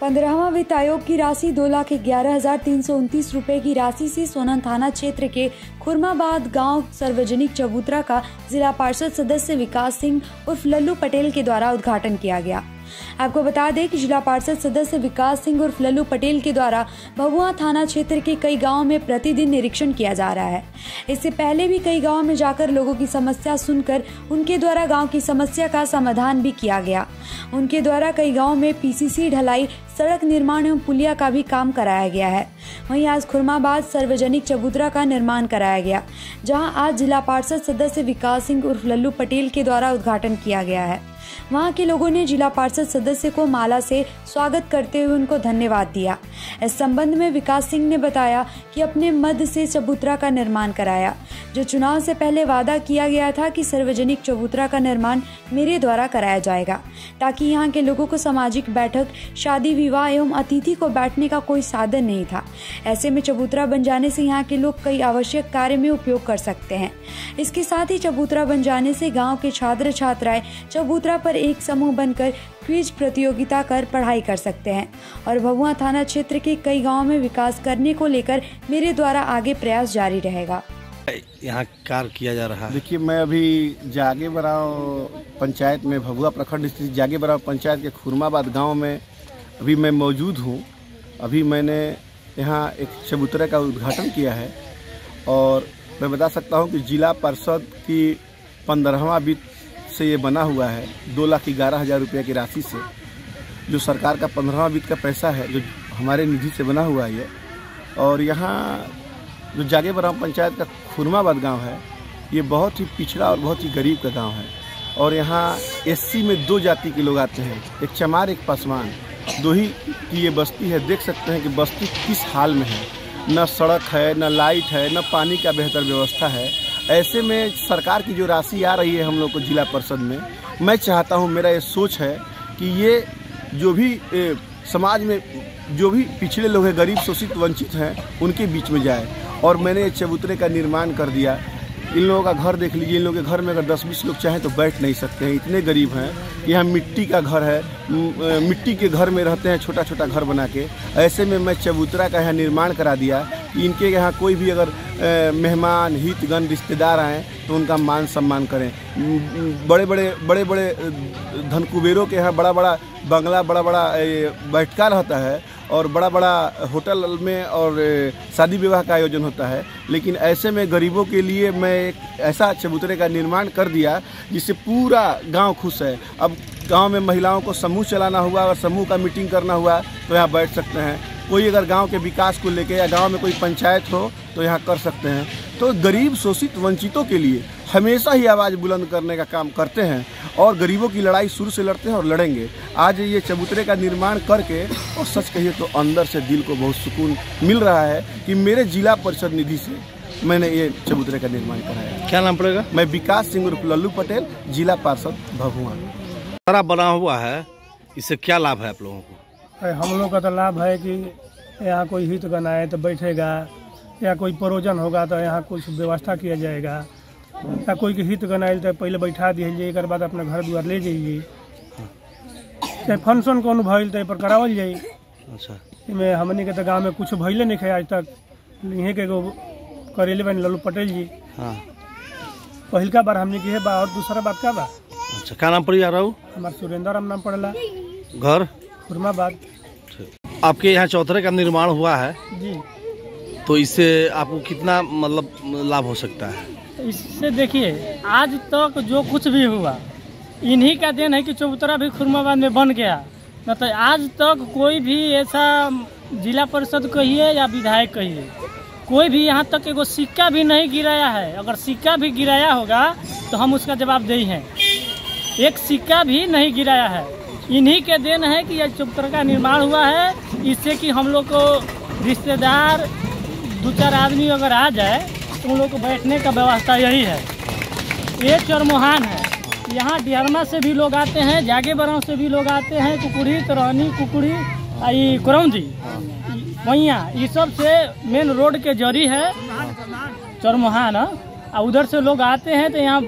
15वां वित्त आयोग की राशि 2,11,329 रुपए की राशि से सोनन थाना क्षेत्र के खुरमाबाद गांव सार्वजनिक चबूतरा का जिला पार्षद सदस्य विकास सिंह उर्फ लल्लू पटेल के द्वारा उद्घाटन किया गया। आपको बता दें कि जिला पार्षद सदस्य विकास सिंह उर्फ लल्लू पटेल के द्वारा भभुआ थाना क्षेत्र के कई गांवों में प्रतिदिन निरीक्षण किया जा रहा है। इससे पहले भी कई गांवों में जाकर लोगों की समस्या सुनकर उनके द्वारा गांव की समस्या का समाधान भी किया गया। उनके द्वारा कई गांवों में पीसीसी ढलाई, सड़क निर्माण एवं पुलिया का भी काम कराया गया है। वहीं आज खुरमाबाद सार्वजनिक चबूतरा का निर्माण कराया गया, जहां आज जिला पार्षद सदस्य विकास सिंह उर्फ लल्लू पटेल के द्वारा उद्घाटन किया गया है। वहां के लोगों ने जिला पार्षद सदस्य को माला से स्वागत करते हुए उनको धन्यवाद दिया। इस संबंध में विकास सिंह ने बताया कि अपने मद से चबूतरा का निर्माण कराया। जो चुनाव से पहले वादा किया गया था कि सार्वजनिक चबूतरा का निर्माण मेरे द्वारा कराया जाएगा, ताकि यहाँ के लोगों को सामाजिक बैठक, शादी विवाह एवं अतिथि को बैठने का कोई साधन नहीं था। ऐसे में चबूतरा बन जाने से यहाँ के लोग कई आवश्यक कार्य में उपयोग कर सकते हैं। इसके साथ ही चबूतरा बन जाने से गाँव के छात्र छात्राएं चबूतरा पर एक समूह बनकर क्विज प्रतियोगिता कर पढ़ाई कर सकते हैं और भभुआ थाना क्षेत्र के कई गांवों में विकास करने को लेकर मेरे द्वारा आगे प्रयास जारी रहेगा। यहाँ कार्य किया जा रहा है। देखिए, मैं अभी जागे बराव पंचायत में, भभुआ प्रखंड स्थित जागे बराव पंचायत के खुरमाबाद गांव में अभी मैं मौजूद हूँ। अभी मैंने यहाँ एक चबूतरे का उद्घाटन किया है और मैं बता सकता हूँ कि जिला परिषद की 15वां वित्त से ये बना हुआ है। 2,11,000 रुपये की राशि से, जो सरकार का 15वां वित्त का पैसा है, जो हमारे निधि से बना हुआ है। और यहाँ जो जागे बराव पंचायत का खुरमाबाद गांव है, ये बहुत ही पिछड़ा और बहुत ही गरीब का गांव है। और यहाँ एससी में 2 जाति के लोग आते हैं, एक चमार एक पासवान, 2 ही की ये बस्ती है। देख सकते हैं कि बस्ती किस हाल में है। न सड़क है, न लाइट है, न पानी का बेहतर व्यवस्था है। ऐसे में सरकार की जो राशि आ रही है हम लोग को जिला परिषद में, मैं चाहता हूँ, मेरा ये सोच है कि ये जो भी समाज में जो भी पिछड़े लोग हैं, गरीब शोषित वंचित हैं, उनके बीच में जाए। और मैंने ये चबूतरे का निर्माण कर दिया। इन लोगों का घर देख लीजिए, इन लोगों के घर में अगर 10-20 लोग चाहें तो बैठ नहीं सकते हैं, इतने गरीब हैं। यहाँ मिट्टी का घर है, मिट्टी के घर में रहते हैं, छोटा छोटा घर बना के। ऐसे में मैं चबूतरा का यहाँ निर्माण करा दिया कि इनके यहाँ कोई भी अगर मेहमान, हितगण, रिश्तेदार आएँ तो उनका मान सम्मान करें। बड़े बड़े धन कुबेरों के यहाँ बड़ा बड़ा बंगला, बड़ा बड़ा बैठका रहता है और बड़ा बड़ा होटल में और शादी विवाह का आयोजन होता है। लेकिन ऐसे में गरीबों के लिए मैं एक ऐसा चबूतरे का निर्माण कर दिया जिससे पूरा गांव खुश है। अब गांव में महिलाओं को समूह चलाना हुआ और समूह का मीटिंग करना हुआ तो यहाँ बैठ सकते हैं। कोई अगर गांव के विकास को लेके या गांव में कोई पंचायत हो तो यहाँ कर सकते हैं। तो गरीब शोषित वंचितों के लिए हमेशा ही आवाज़ बुलंद करने का काम करते हैं और गरीबों की लड़ाई शुरू से लड़ते हैं और लड़ेंगे। आज ये चबूतरे का निर्माण करके, और सच कहिए तो अंदर से दिल को बहुत सुकून मिल रहा है कि मेरे जिला परिषद निधि से मैंने ये चबूतरे का निर्माण कराया। क्या नाम पड़ेगा? मैं विकास सिंह उर्फ लल्लू पटेल, जिला पार्षद भभुआ। सारा बना हुआ है, इससे क्या लाभ है आप लोगों को? हम लोग का तो लाभ है कि यहाँ कोई हितगण आए तो बैठेगा, या कोई प्रोजन होगा तो यहाँ कुछ व्यवस्था किया जाएगा, या कोई के हितगण आए तो पहले बैठा दिए, एक बाद अपने घर द्वार ले जाइए। चाहे फंक्शन कौन भइल तो पर करावल जाए। अच्छा, इमें हमने के तो गाँव में कुछ भइले नहीं है आज तक। यहीं के करेले बन लल्लू पटेल जी। हाँ, पहलका बार हमने की है बा। और दूसरा बात क्या बा? अच्छा, क्या नाम पड़ी जा रहा हूँ? हमारा सुरेंद्र राम नाम पड़ेला, घर खुरमाबाद। आपके यहाँ चौतरे का निर्माण हुआ है जी, तो इससे आपको कितना मतलब लाभ हो सकता है? इससे देखिए, आज तक जो कुछ भी हुआ इन्हीं का देन है कि चबूतरा भी खुरमाबाद में बन गया। न तो आज तक कोई भी ऐसा जिला परिषद कहिए या विधायक कहिए, कोई भी यहाँ तक एगो सिक्का भी नहीं गिराया है। अगर सिक्का भी गिराया होगा तो हम उसका जवाबदेही हैं। एक सिक्का भी नहीं गिराया है। इन्हीं के देन है कि यह चबूतरा का निर्माण हुआ है। इससे कि हम लोग को रिश्तेदार 2-4 आदमी अगर आ जाए तो उन लोग को बैठने का व्यवस्था यही है। ये चरमोहान है। यहाँ डिहरमा से भी लोग आते हैं, जागे बराव से भी लोग आते हैं, कुकुड़ी, तरहनी, कुकुड़ी, करौंदी, वैया, ये सब से मेन रोड के जरी है चरमोहान। उधर से लोग आते हैं तो यहाँ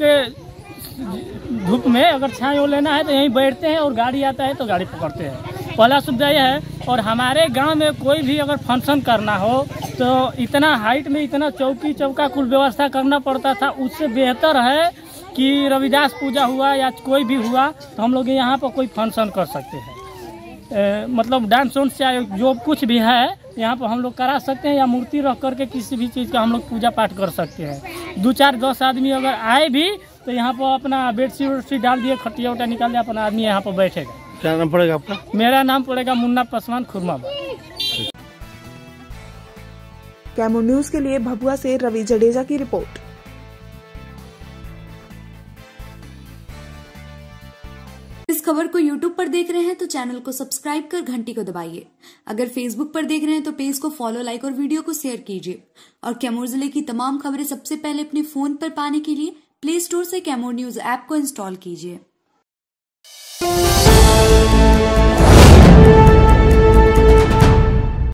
धूप में अगर छाँव लेना है तो यहीं बैठते हैं और गाड़ी आता है तो गाड़ी पकड़ते हैं। पहला सुविधा यह है। और हमारे गांव में कोई भी अगर फंक्शन करना हो तो इतना हाइट में इतना चौकी चौका कुल व्यवस्था करना पड़ता था, उससे बेहतर है कि रविदास पूजा हुआ या कोई भी हुआ तो हम लोग यहाँ पर कोई फंक्शन कर सकते हैं। मतलब डांस वांस चाहे जो कुछ भी है यहाँ पर हम लोग करा सकते हैं, या मूर्ति रख करके किसी भी चीज़ का हम लोग पूजा पाठ कर सकते हैं। 2 4 10 आदमी अगर आए भी तो यहाँ पर अपना बेडशीट वेडशीट डाल दिए, खटिया उटिया निकाल दिया, अपना आदमी यहाँ पर बैठेगा। क्या नाम पड़ेगा आपका? मेरा नाम पड़ेगा मुन्ना पासवान, खुरमाबाद। कैमूर न्यूज़ के लिए भभुआ से रवि जडेजा की रिपोर्ट। इस खबर को YouTube पर देख रहे हैं तो चैनल को सब्सक्राइब कर घंटी को दबाइए। अगर Facebook पर देख रहे हैं तो पेज को फॉलो, लाइक और वीडियो को शेयर कीजिए। और कैमूर जिले की तमाम खबरें सबसे पहले अपने फोन पर पाने के लिए प्ले स्टोर से कैमूर न्यूज ऐप को इंस्टॉल कीजिए।